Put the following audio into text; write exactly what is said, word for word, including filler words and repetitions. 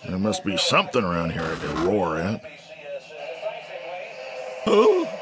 There must be something around here I can roar at. Oh!